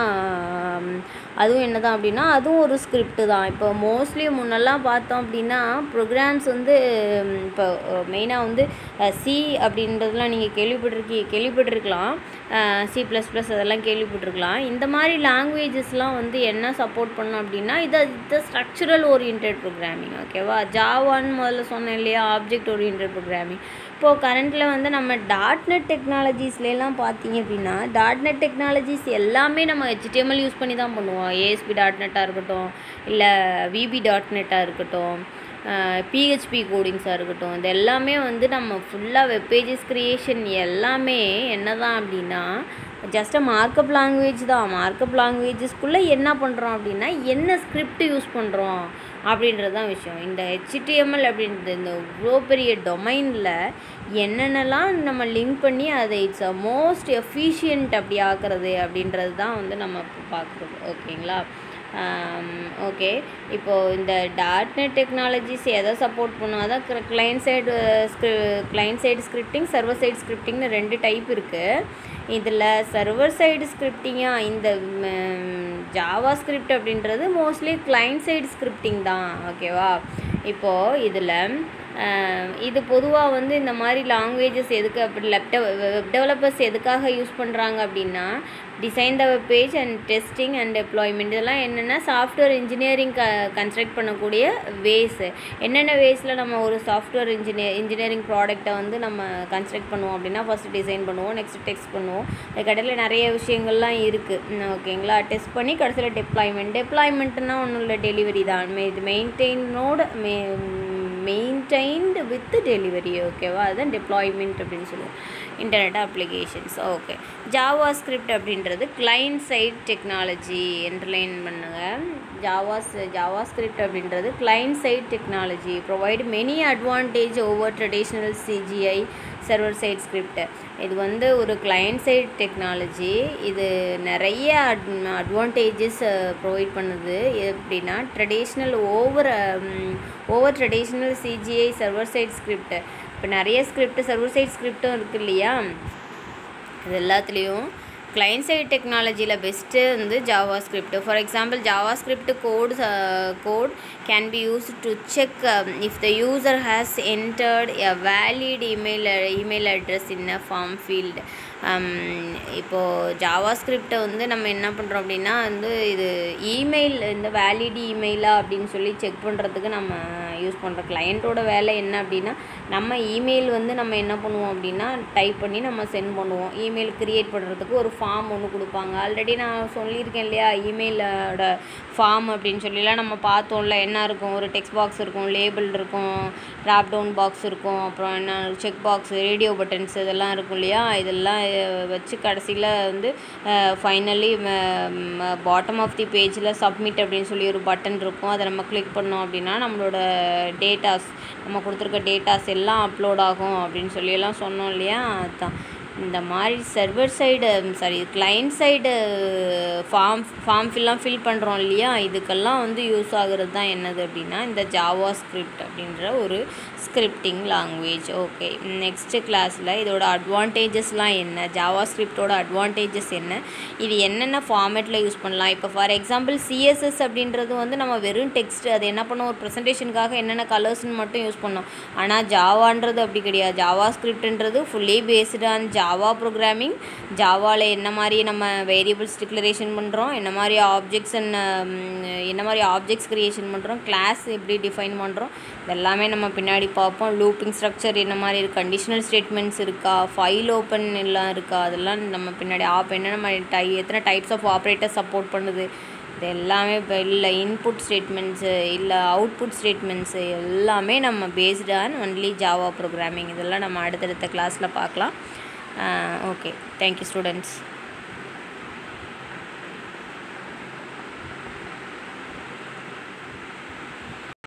அதுவும் என்ன தான் அப்படின்னா அதுவும் ஒரு ஸ்கிரிப்டு தான். இப்போ மோஸ்ட்லி முன்னெல்லாம் பார்த்தோம் அப்படின்னா ப்ரோக்ராம்ஸ் வந்து இப்போ மெயினாக வந்து சி அப்படின்றதுலாம் நீங்கள் கேள்விப்பட்டிருக்கலாம், C++ அதெல்லாம் கேள்விப்பட்டிருக்கலாம். இந்த மாதிரி லாங்குவேஜஸ்லாம் வந்து என்ன சப்போர்ட் பண்ணோம் அப்படின்னா இது ஸ்ட்ரக்சரல் ஓரியன்ட் ப்ரோக்ராமிங். ஓகேவா? ஜாவான்னு முதல்ல சொன்னேன் இல்லையா, ஆப்ஜெக்ட் ஓரியன்ட் ப்ரோக்ராமிங். இப்போது கரண்ட்டில் வந்து நம்ம .NET டெக்னாலஜிஸ்லாம் பார்த்தீங்க அப்படின்னா .NET டெக்னாலஜிஸ் எல்லாமே நம்ம HTML யூஸ் பண்ணி தான் பண்ணுவோம். ASP.NET இருக்கட்டும், இல்லை VB.NET இருக்கட்டும், PHP கோடிங்ஸாக இருக்கட்டும், இது எல்லாமே வந்து நம்ம ஃபுல்லாக வெப்பேஜஸ் க்ரியேஷன் எல்லாமே என்ன தான் அப்படின்னா ஜஸ்ட் மார்க்கப் லாங்குவேஜ் தான். மார்க்கப் லாங்குவேஜஸ்க்குள்ளே என்ன பண்ணுறோம் அப்படின்னா என்ன ஸ்கிரிப்ட் யூஸ் பண்ணுறோம் அப்படின்றது தான் விஷயம். இந்த HTML அப்படின்றது இந்த இவ்வளோ பெரிய டொமைனில் என்னென்னலாம் நம்ம லிங்க் பண்ணி அதை இட்ஸ் மோஸ்ட் எஃபிஷியன்ட் அப்படி ஆக்குறது அப்படின்றது தான் வந்து நம்ம பார்க்குறது. ஓகேங்களா? ஓகே, இப்போது இந்த .NET டெக்னாலஜிஸ் எதை சப்போர்ட் பண்ணும்? அதான் client side scripting, server side ஸ்கிரிப்டிங்னு 2 டைப் இருக்குது. இதில் சர்வர் சைடு ஸ்கிரிப்டிங்காக இந்த ஜாவா ஸ்கிரிப்ட் அப்படின்றது மோஸ்ட்லி கிளைண்ட் சைடு ஸ்கிரிப்டிங் தான். ஓகேவா? இப்போது இதில் இது பொதுவாக வந்து இந்த மாதிரி லாங்குவேஜஸ் எதுக்கு அப்படி வெப் டெவலப்பர்ஸ் எதுக்காக யூஸ் பண்ணுறாங்க அப்படின்னா design the web page and testing and deployment. இதெல்லாம் என்னென்னா சாஃப்ட்வேர் இன்ஜினியரிங் கன்ஸ்ட்ரக்ட் பண்ணக்கூடிய வேஸு. என்னென்ன வேஸில் நம்ம ஒரு சாஃப்ட்வேர் இன்ஜினியரிங் ப்ராடக்ட்டை வந்து நம்ம கன்ஸ்ட்ரக்ட் பண்ணுவோம் அப்படின்னா ஃபஸ்ட்டு டிசைன் பண்ணுவோம், நெக்ஸ்ட் டெஸ்ட் பண்ணுவோம். அதுக்கடையில் நிறைய விஷயங்கள்லாம் இருக்குது. ஓகேங்களா? டெஸ்ட் பண்ணி கடைசியில் டெப்ளாய்மெண்ட்னா ஒன்றும் இல்லை, டெலிவரி தான். இது மெயின்டைன்டு வித் டெலிவரி. ஓகேவா? அதுதான் டெப்ளாய்மெண்ட் அப்படின்னு சொல்லுவோம். Internet applications. Okay, JavaScript அப்படின்றது கிளைண்ட் சைட் டெக்னாலஜி. என்டர்லைன் பண்ணுங்க. ஜாவா ஸ்கிரிப்ட் அப்படின்றது client side technology provide many advantage over traditional CGI server side script. இது வந்து ஒரு கிளைண்ட் சைட் டெக்னாலஜி. இது நிறைய அட்வான்டேஜஸ் ப்ரொவைட் பண்ணுது. எப்படின்னா over traditional CGI server side script. இப்போ நிறைய சர்வர் சைட் ஸ்கிரிப்டும் இருக்குது இல்லையா? இது எல்லாத்துலேயும் கிளைண்ட் சைட் டெக்னாலஜியில் பெஸ்ட்டு வந்து JavaScript. For example JavaScript code can be use to check if the user has entered a valid email address in a form field. இப்போது ஜாவா ஸ்கிரிப்டை வந்து நம்ம என்ன பண்ணுறோம் அப்படின்னா வந்து இது இந்த வேலிட் இமெயிலா அப்படின்னு சொல்லி செக் பண்ணுறதுக்கு நம்ம யூஸ் பண்ணுறோம். கிளையண்ட்டோட வேலை என்ன அப்படின்னா நம்ம இமெயில் வந்து நம்ம என்ன பண்ணுவோம் அப்படின்னா டைப் பண்ணி நம்ம சென்ட் பண்ணுவோம். இமெயில் க்ரியேட் பண்ணுறதுக்கு ஒரு ஃபார்ம் ஒன்று கொடுப்பாங்க. ஆல்ரெடி நான் சொல்லியிருக்கேன் இல்லையா, இமெயிலோட ஃபார்ம் அப்படின்னு சொல்லிலாம் நம்ம பார்த்தோம்ல. என்ன இருக்கும்? ஒரு டெக்ஸ்ட் பாக்ஸ் இருக்கும், லேபிள் இருக்கும், ட்ராப் டவுன் பாக்ஸ் இருக்கும், அப்புறம் என்ன செக் பாக்ஸ், ரேடியோ பட்டன்ஸ் இதெல்லாம் இருக்கும் இல்லையா? இதெல்லாம் வச்சு கடைசியில் வந்து ஃபைனலி பாட்டம் ஆஃப் தி பேஜில் சப்மிட் அப்படின்னு சொல்லி ஒரு பட்டன் இருக்கும். அதை நம்ம கிளிக் பண்ணோம் அப்படின்னா நம்மளோட டேட்டாஸ், நம்ம கொடுத்துருக்க டேட்டாஸ் எல்லாம் அப்லோட் ஆகும் அப்படின்னு சொல்லியெல்லாம் சொன்னோம் இல்லையா? அதுதான் இந்த மாதிரி கிளைண்ட் சைடு ஃபார்ம் ஃபில் பண்ணுறோம் இல்லையா? இதுக்கெல்லாம் வந்து யூஸ் ஆகுறது தான் என்னது அப்படின்னா இந்த ஜாவா ஸ்கிரிப்ட் அப்படின்ற ஒரு ஸ்கிரிப்டிங் லாங்குவேஜ். ஓகே, நெக்ஸ்ட்டு கிளாஸில் இதோட அட்வான்டேஜஸ்லாம் என்ன, ஜாவா ஸ்கிரிப்டோட அட்வான்டேஜஸ் என்ன, இது என்னென்ன ஃபார்மேட்டில் யூஸ் பண்ணலாம். இப்போ ஃபார் எக்ஸாம்பிள் CSS அப்படின்றது வந்து நம்ம வெறும் டெக்ஸ்ட், அது என்ன பண்ணோம், ஒரு ப்ரெசன்டேஷனுக்காக என்னென்ன கலர்ஸ்ன்னு மட்டும் யூஸ் பண்ணோம். ஆனால் ஜாவான்றது அப்படி கிடையாது. ஜாவா ஸ்கிரிப்ட்ன்றது fully based on Java programming. ஜாவாவில் என்ன மாதிரி நம்ம வேரியபிள்ஸ் டிக்ளரேஷன் பண்ணுறோம், என்ன மாதிரி ஆப்ஜெக்ட்ஸ் க்ரியேஷன் பண்ணுறோம், கிளாஸ் எப்படி டிஃபைன் பண்ணுறோம், இதெல்லாமே நம்ம பின்னாடி பார்ப்போம். லூப்பிங் ஸ்ட்ரக்சர் என்ன மாதிரி இருக்குது, கண்டிஷனல் ஸ்டேட்மெண்ட்ஸ் இருக்கா, ஃபைல் ஓப்பன் எல்லாம் இருக்கா, அதெல்லாம் நம்ம பின்னாடி என்னென்ன மாதிரி எத்தனை டைப்ஸ் ஆஃப் ஆப்ரேட்டர் சப்போர்ட் பண்ணுது, இது எல்லாமே இப்போ இல்லை இன்புட் ஸ்டேட்மெண்ட்ஸு இல்லை அவுட்புட் ஸ்டேட்மெண்ட்ஸு எல்லாமே நம்ம based on only Java programming. இதெல்லாம் நம்ம அடுத்தடுத்த கிளாஸில் பார்க்கலாம். Okay, thank you students.